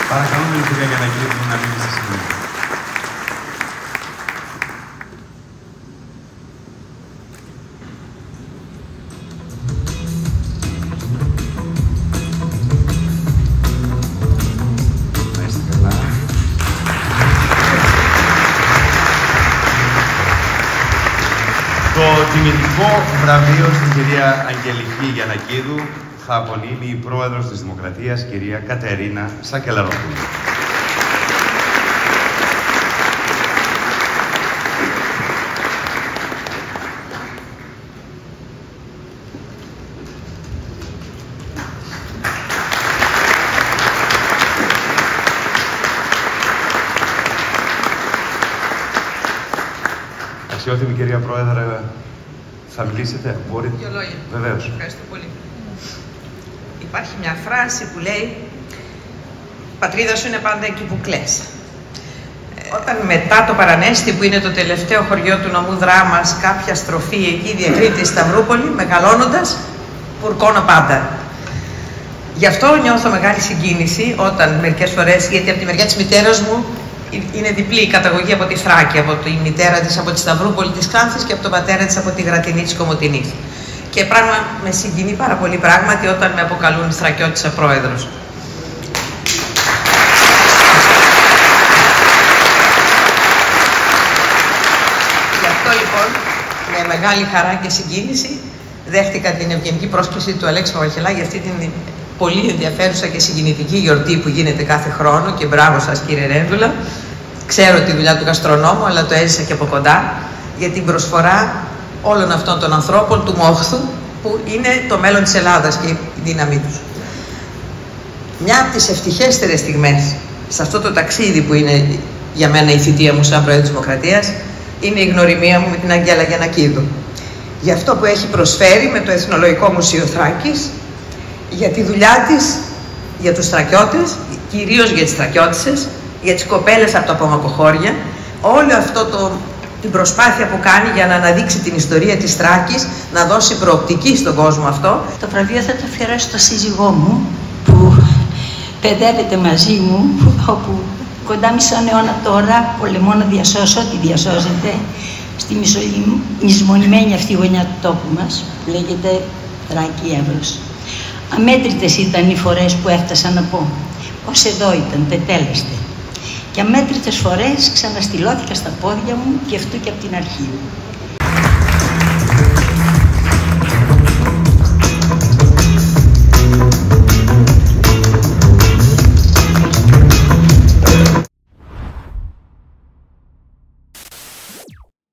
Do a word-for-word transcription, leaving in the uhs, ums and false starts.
Παρακαλούμε την κυρία Γιαννακίδου να μείνει στη σκηνή. Να είστε καλά. Το τιμητικό βραβείο στην κυρία Αγγελική Γιαννακίδου θα απονείμει η πρόεδρος της Δημοκρατίας, κυρία Κατερίνα Σακελαροπούλου. Αξιότιμη κυρία Πρόεδρε, θα μιλήσετε, μπορείτε. Δύο λόγια. Βεβαίως. Ευχαριστώ πολύ. Υπάρχει μια φράση που λέει «Πατρίδα σου είναι πάντα εκεί που κλαις». Όταν μετά το Παρανέστη, που είναι το τελευταίο χωριό του νομού Δράμας, κάποια στροφή εκεί διακρίνεται η Σταυρούπολη, μεγαλώνοντας, πουρκώνω πάντα. Γι' αυτό νιώθω μεγάλη συγκίνηση όταν μερικές φορές, γιατί από τη μεριά της μητέρας μου είναι διπλή η καταγωγή από τη Θράκη, από τη μητέρα της από τη Σταυρούπολη της Κάνθης και από τον πατέρα της από τη Γρατινή της Κομοτηνής. Και πράγμα με συγκινεί πάρα πολύ πράγματι όταν με αποκαλούν Θρακιώτισσα πρόεδρος. Γι' αυτό λοιπόν, με μεγάλη χαρά και συγκίνηση, δέχτηκα την ευγενική πρόσκληση του Αλέξη Παπαχελά για αυτή την πολύ ενδιαφέρουσα και συγκινητική γιορτή που γίνεται κάθε χρόνο και μπράβο σας κύριε Ρένδουλα. Ξέρω τη δουλειά του γαστρονόμου, αλλά το έζησα και από κοντά για την προσφορά όλων αυτών των ανθρώπων του μόχθου που είναι το μέλλον της Ελλάδας και η δύναμή τους. Μια από τις ευτυχέστερες στιγμές σε αυτό το ταξίδι που είναι για μένα η θητεία μου σαν Πρόεδρος της Δημοκρατίας είναι η γνωριμία μου με την Αγγέλα Γιαννακίδου. Για αυτό που έχει προσφέρει με το Εθνολογικό Μουσείο Θράκης, για τη δουλειά της, για τους Θρακιώτες, κυρίως για τις Θρακιώτισσες, για τις κοπέλες από τα απομακοχώρια, όλο αυτό το, την προσπάθεια που κάνει για να αναδείξει την ιστορία της Θράκης, να δώσει προοπτική στον κόσμο αυτό. Το βραβείο θα το αφιερώσω στο σύζυγό μου, που παιδεύεται μαζί μου, όπου κοντά μισό αιώνα τώρα πολεμώ να διασώσω ό,τι διασώζεται στη μισμονημένη αυτή γωνιά του τόπου μας, που λέγεται Θράκη Εύρος. Αμέτρητες ήταν οι φορές που έφτασα να πω πως εδώ ήταν, τετέλεστε. Και αμέτρητες φορές ξαναστηλώθηκα στα πόδια μου και αυτού και από την αρχή.